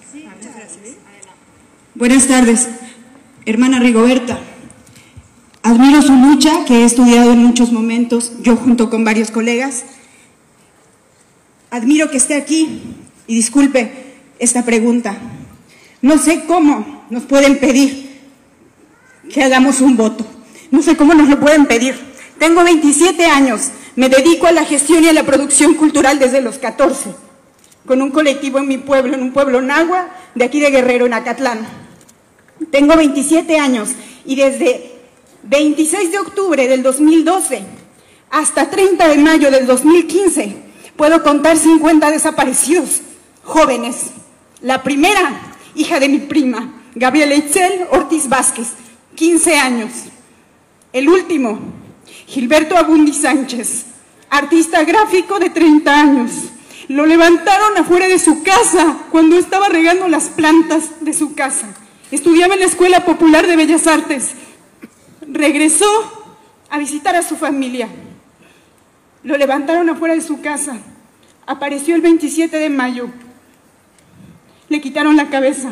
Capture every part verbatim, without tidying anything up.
Sí, muchas gracias. Buenas tardes, hermana Rigoberta. Admiro su lucha, que he estudiado en muchos momentos, yo junto con varios colegas. Admiro que esté aquí y disculpe esta pregunta. No sé cómo nos pueden pedir que hagamos un voto. No sé cómo nos lo pueden pedir. Tengo veintisiete años, me dedico a la gestión y a la producción cultural desde los catorce, con un colectivo en mi pueblo, en un pueblo náhua, de aquí de Guerrero, en Acatlán. Tengo veintisiete años y desde veintiséis de octubre del dos mil doce hasta treinta de mayo del dos mil quince puedo contar cincuenta desaparecidos, jóvenes. La primera, hija de mi prima, Gabriela Itzel Ortiz Vázquez, quince años. El último, Gilberto Abundi Sánchez, artista gráfico de treinta años. Lo levantaron afuera de su casa cuando estaba regando las plantas de su casa. Estudiaba en la Escuela Popular de Bellas Artes. Regresó a visitar a su familia. Lo levantaron afuera de su casa. Apareció el veintisiete de mayo. Le quitaron la cabeza.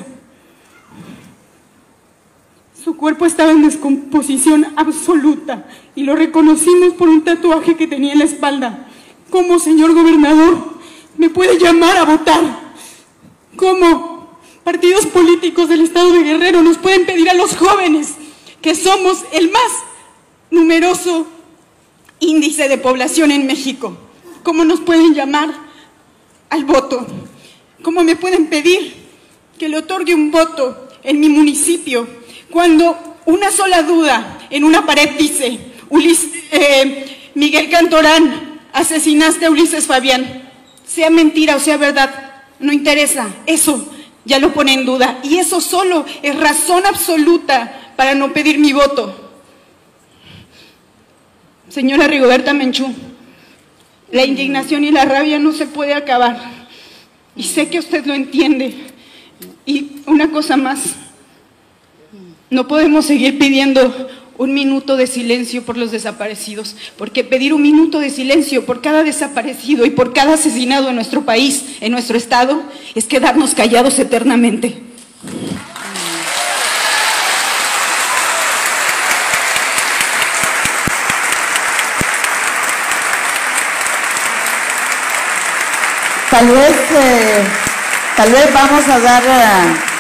Su cuerpo estaba en descomposición absoluta y lo reconocimos por un tatuaje que tenía en la espalda. ¿Cómo, señor gobernador, me puede llamar a votar? ¿Cómo partidos políticos del estado de Guerrero nos pueden pedir a los jóvenes, que somos el más numeroso índice de población en México? ¿Cómo nos pueden llamar al voto? ¿Cómo me pueden pedir que le otorgue un voto en mi municipio cuando una sola duda en una pared dice: Ulises, eh, Miguel Cantorán, asesinaste a Ulises Fabián? Sea mentira o sea verdad, no interesa, eso ya lo pone en duda, y eso solo es razón absoluta para no pedir mi voto. Señora Rigoberta Menchú, la indignación y la rabia no se puede acabar, y sé que usted lo entiende. Y una cosa más, no podemos seguir pidiendo un minuto de silencio por los desaparecidos, porque pedir un minuto de silencio por cada desaparecido y por cada asesinado en nuestro país, en nuestro estado, es quedarnos callados eternamente. Tal vez, eh, tal vez vamos a dar... Uh...